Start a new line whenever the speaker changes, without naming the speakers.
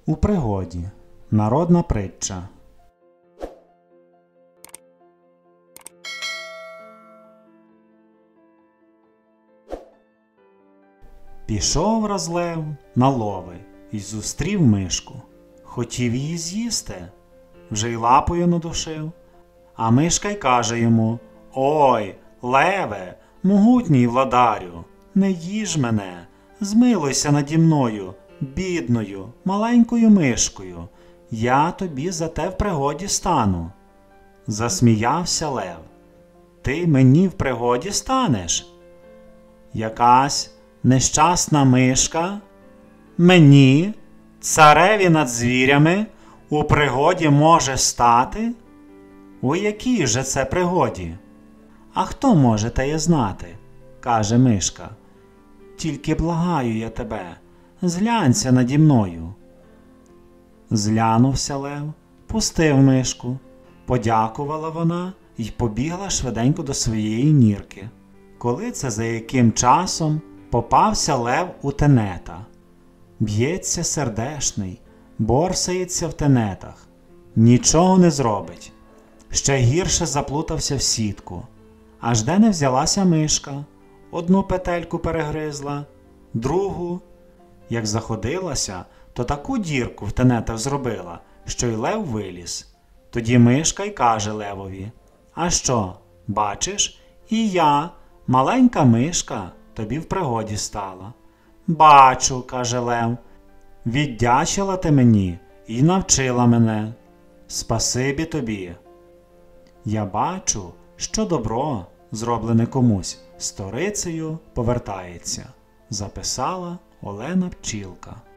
У пригоді. Народна притча. Пішов раз лев на лови й зустрів мишку. Хотів її з'їсти, вже й лапою надушив. А мишка й каже йому: «Ой, леве, могутній владарю, не їж мене, змилуйся наді мною, бідною, маленькою мишкою, я тобі за те в пригоді стану». Засміявся лев: «Ти мені в пригоді станеш? Якась нещасна мишка мені, цареві над звірями, у пригоді може стати? У якій же це пригоді? А хто може теє знати?» – каже мишка. «Тільки благаю я тебе, зглянься наді мною». Зглянувся лев, пустив мишку, подякувала вона й побігла швиденько до своєї нірки. Коли це за яким часом попався лев у тенета. Б'ється сердешний, борсається в тенетах, нічого не зробить. Ще гірше заплутався в сітку. Аж де не взялася мишка, одну петельку перегризла, другу. Як заходилася, то таку дірку в тенетах зробила, що й лев виліз. Тоді мишка й каже левові: «А що, бачиш, і я, маленька мишка, тобі в пригоді стала». «Бачу», – каже лев, – «віддячила ти мені і навчила мене. Спасибі тобі. Я бачу, що добро, зроблене комусь, сторицею повертається», – записала Олена Пчілка.